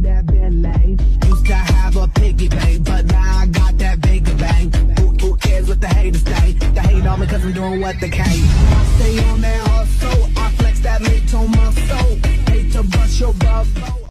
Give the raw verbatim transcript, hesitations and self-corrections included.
that Bentley. Used to have a piggy bank, but now I got that bigger bang. Who, who cares what the haters say? They hate on me cause I'm doing what they can. I stay on that hustle, I flex that late on my soul. Hate to bust your bubble.